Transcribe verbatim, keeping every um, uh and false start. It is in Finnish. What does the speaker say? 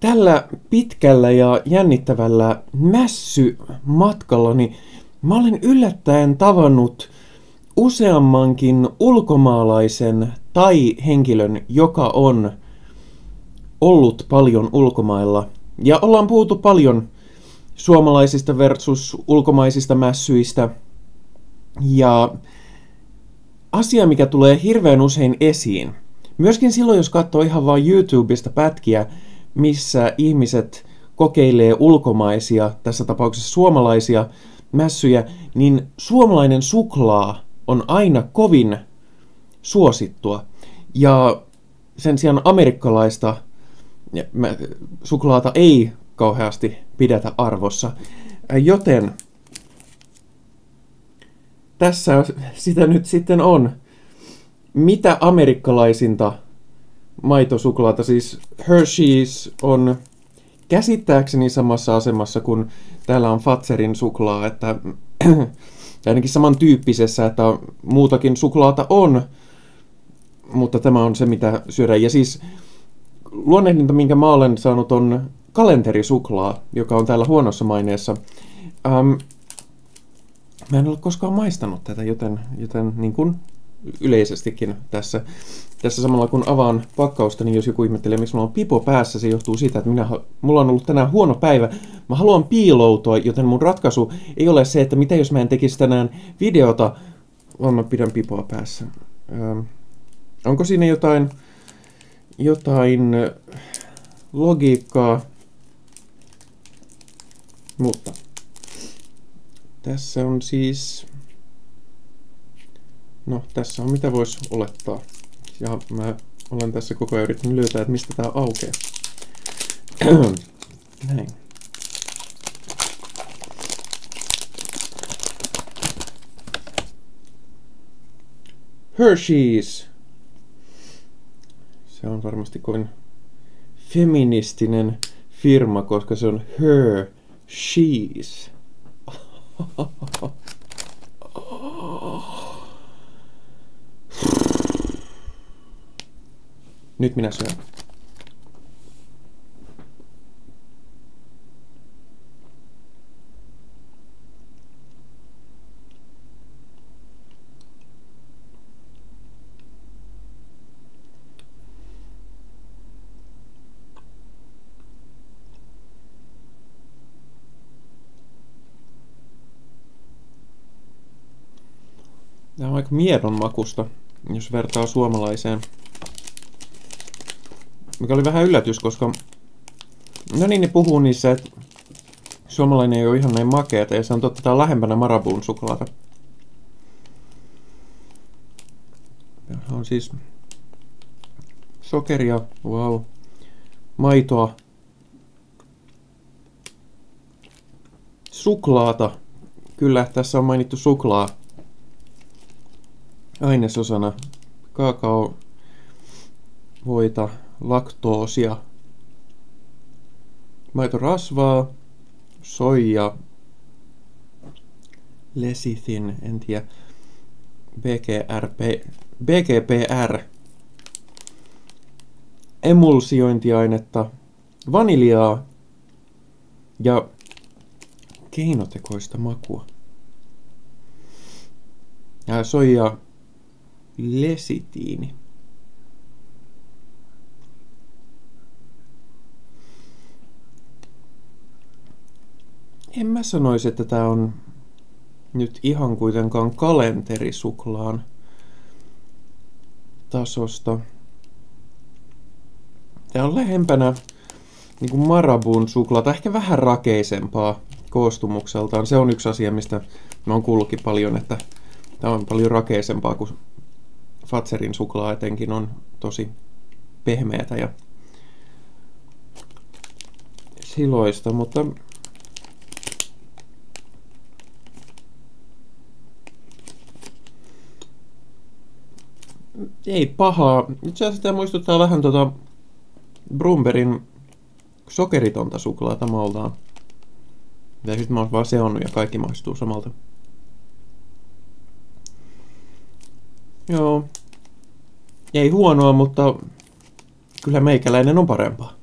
Tällä pitkällä ja jännittävällä mässymatkallani mä olen yllättäen tavannut useammankin ulkomaalaisen tai henkilön, joka on ollut paljon ulkomailla. Ja ollaan puhuttu paljon suomalaisista versus ulkomaisista mässyistä. Ja asia, mikä tulee hirveän usein esiin, myöskin silloin, jos katsoo ihan vaan YouTubesta pätkiä, missä ihmiset kokeilee ulkomaisia, tässä tapauksessa suomalaisia mässyjä, niin suomalainen suklaa on aina kovin suosittua. Ja sen sijaan amerikkalaista suklaata ei kauheasti pidetä arvossa. Joten tässä sitä nyt sitten on. Mitä amerikkalaisinta maitosuklaata, siis Hershey's on käsittääkseni samassa asemassa kuin täällä on Fazerin suklaa, että ainakin samantyyppisessä, että muutakin suklaata on, mutta tämä on se, mitä syödään. Ja siis luonnehdinta, minkä mä olen saanut, on kalenterisuklaa, joka on täällä huonossa maineessa. Ähm, mä en ole koskaan maistanut tätä, joten, joten niin kuin yleisestikin tässä. Tässä samalla kun avaan pakkausta, niin jos joku ihmettelee, miksi mulla on pipo päässä, se johtuu siitä, että minä, mulla on ollut tänään huono päivä. Mä haluan piiloutua, joten mun ratkaisu ei ole se, että mitä jos mä en tekisi tänään videota, vaan mä pidän pipoa päässä. Ähm, onko siinä jotain, jotain logiikkaa? Mutta tässä on siis... No, tässä on mitä voisi olettaa. Ja mä olen tässä koko ajan yrittänyt löytää, että mistä tää aukeaa. Näin. Hershey's. Se on varmasti kovin feministinen firma, koska se on Hershey's. Nyt minä syön. Tämä on aika miedon makusta, jos vertaa suomalaiseen. Mikä oli vähän yllätys, koska no niin, ne puhuu niissä, että suomalainen ei ole ihan näin makeata, ja se on totta, tää on lähempänä Marabun suklaata. Tämä on siis sokeria, wow, maitoa, suklaata, kyllä tässä on mainittu suklaa ainesosana, kakao, voita, laktoosia, maitorasvaa, soija, lecithin, en tiedä, B G R P, B G P R, emulsiointiainetta, vaniljaa ja keinotekoista makua. Ja soija, lecithiini. En mä sanoisi, että tää on nyt ihan kuitenkaan kalenterisuklaan tasosta. Tää on lähempänä niin kuin Marabun suklaata, ehkä vähän rakeisempaa koostumukseltaan. Se on yksi asia, mistä mä oon kuullutkin paljon, että tää on paljon rakeisempaa kuin Fazerin suklaa, etenkin on tosi pehmeätä ja siloista, mutta ei pahaa. Itse asiassa tämä muistuttaa vähän tota Brumberin sokeritonta suklaata maltaan. Ja sitten mä oon vaan seonnut ja kaikki maistuu samalta. Joo. Ei huonoa, mutta kyllä meikäläinen on parempaa.